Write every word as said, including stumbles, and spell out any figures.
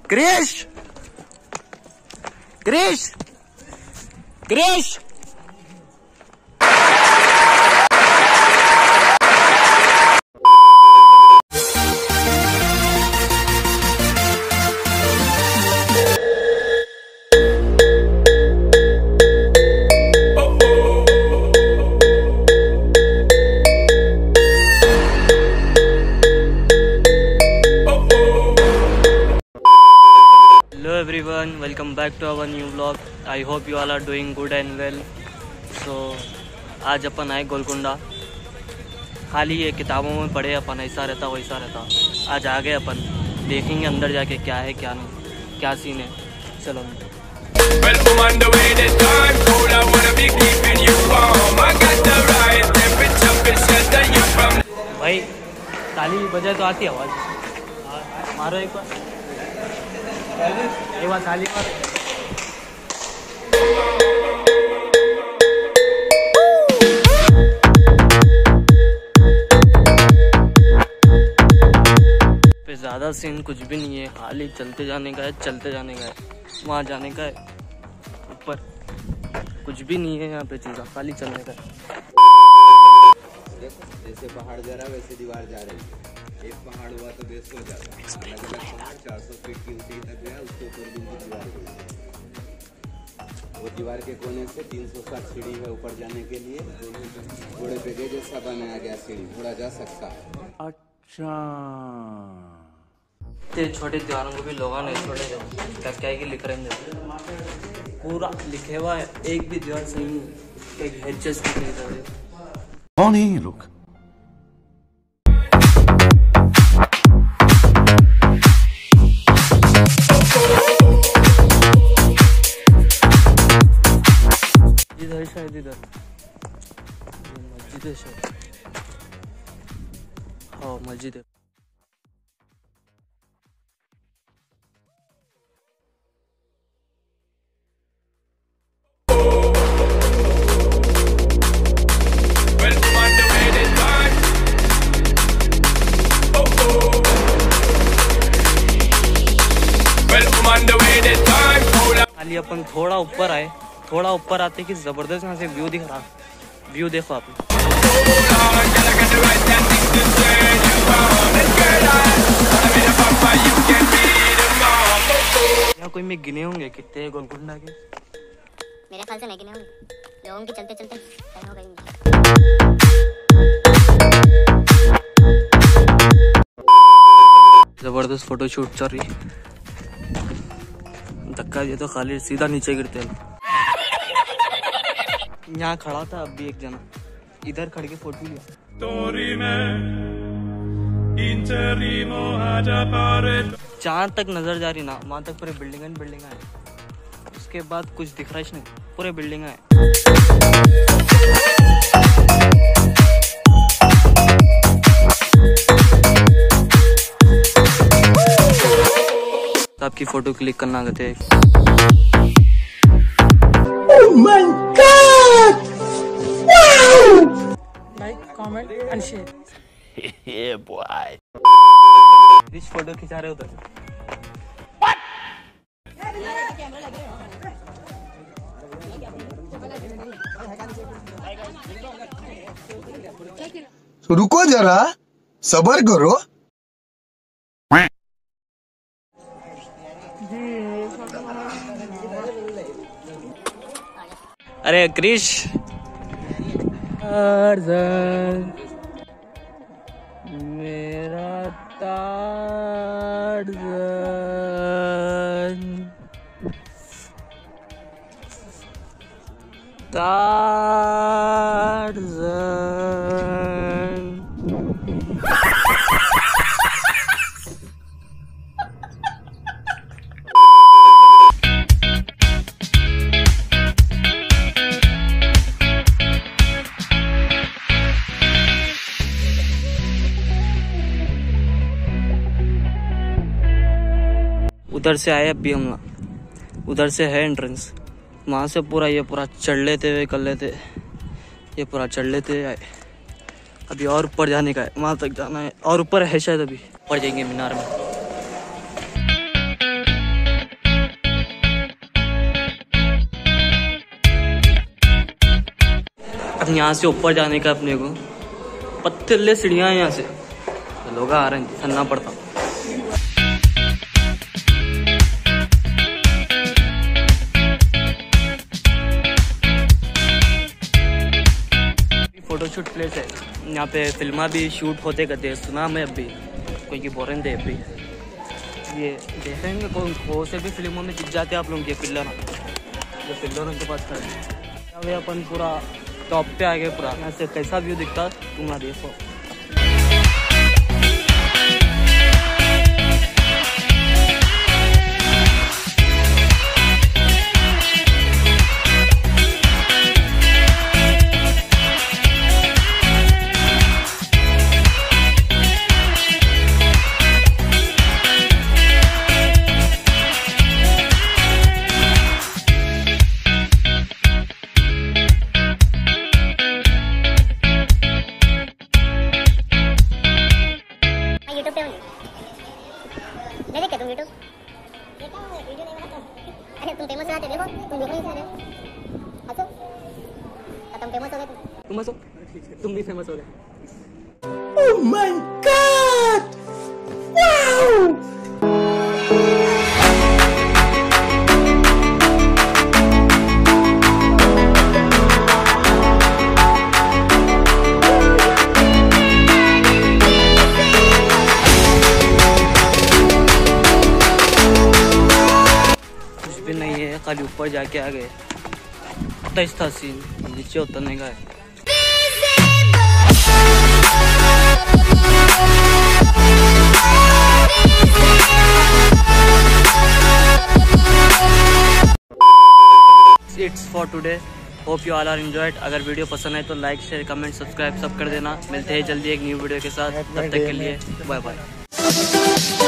Krrish Krrish Krrish Hello everyone, welcome back to our new vlog. I hope you all are doing good and well. So आज अपन आए गोलकुंडा। खाली ये किताबों में पढ़े अपन ऐसा रहता वैसा रहता, आज आ गए अपन, देखेंगे अंदर जाके क्या है क्या नहीं, क्या सीन है। चलो भाई, ताली बजाए तो आती आवाज़, मारो एक बार, एक बार ताली मारो। पे ज़्यादा सीन कुछ भी नहीं है, खाली चलते जाने का है, चलते जाने का है, वहाँ जाने का है ऊपर, कुछ भी नहीं है यहाँ पे चीज़ा, खाली चलने का है। जैसे पहाड़ जा रहा है वैसे दीवार जा रही है। एक पहाड़ हुआ तो बेस हो जाता है, अलग अलग पहाड़ चार सौ फीट की ऊंचाई तक गया, उसके ऊपर दूसरी दीवार गई। वो दीवार के कोने से तीन सौ साठ सीढ़ी है ऊपर जाने के लिए, घोड़े पे गए जैसा बनाया गया सीढ़ी, घोड़ा जा सकता है। अच्छा, ते छोटे त्योहारों को भी लोगों ने छोड़े क्या क्या ही लिख रहे हैं, पूरा लिखे हुआ है, एक भी त्योहार सही नहीं, एक हेडजस्ट भी नहीं कर रहे। कौन है ये लोग? इधर शायद इधर मस्जिद है शायद, हाँ मस्जिद है। खाली अपन थोड़ा ऊपर आए, थोड़ा ऊपर आते कि जबरदस्त यहाँ से व्यू दिख रहा, व्यू देखो आप। यहाँ कोई में गिने होंगे कितने गोलकुंडा के, मेरे ख्याल से नहीं गिने होंगे, लोगों के चलते चलते टाइम हो गई। जबरदस्त फोटो शूट चल रही, धक्का दिया तो खाली सीधा नीचे गिरते हैं। यहाँ खड़ा था अभी एक जना, इधर खड़ के फोटो लिया। जहाँ तक नजर जा रही ना, वहाँ तक पूरे बिल्डिंग एंड बिल्डिंग है, उसके बाद कुछ दिख रहा है नहीं, पूरे बिल्डिंग है। आपकी फोटो क्लिक करना आते हैं। Oh my God! Wow! Like, comment and share. Yeah, boy. इस फोटो खिंचा रहे उधर। रुको जरा, सबर करो। अरे क्रिश, मेरा टार्ज़न, टार्ज़न। उधर से आए अभी हम, उधर से है एंट्रेंस, वहाँ से पूरा ये पूरा चढ़ लेते हुए कर लेते, ये पूरा चढ़ लेते हुए आए। अभी और ऊपर जाने का है, वहाँ तक जाना है, और ऊपर है शायद, अभी ऊपर जाएंगे मीनार में। यहाँ से ऊपर जाने का अपने को पत्थरले सीढ़ियाँ हैं यहाँ से, तो लोग आ रहे हैं, चलना पड़ता। फोटोशूट प्लेस है यहाँ पे, फिल्मा भी शूट होते करते हैं सुना मैं अभी, कोई बोरें थे अभी। ये देखेंगे कौन कौन से भी फिल्मों में दिख जाते हैं आप लोगों के पिल्लर, जो पिल्लर उनके पास खड़े हैं। अपन पूरा टॉप पे आ गए, पूरा यहाँ से कैसा व्यू दिखता तुम ना देखो। यूट्यूब पे होंगे, नहीं देखे तुम यूट्यूब? देखा हूँ, वीडियो नहीं बनाता। अरे तुम फेमस रहते, देखो तुम देख नहीं सकते, हंसो, तुम फेमस हो गए, तुम तुम हंसो, तुम भी फेमस हो गए। Oh my God! Wow! नहीं है, खाली ऊपर जाके आ गए, तेज था सीन, नीचे उतरने का है। It's for today, hope you all are enjoyed. अगर वीडियो पसंद आए तो लाइक शेयर कमेंट सब्सक्राइब सब कर देना। मिलते हैं जल्दी एक न्यू वीडियो के साथ, तब तक के लिए बाय बाय।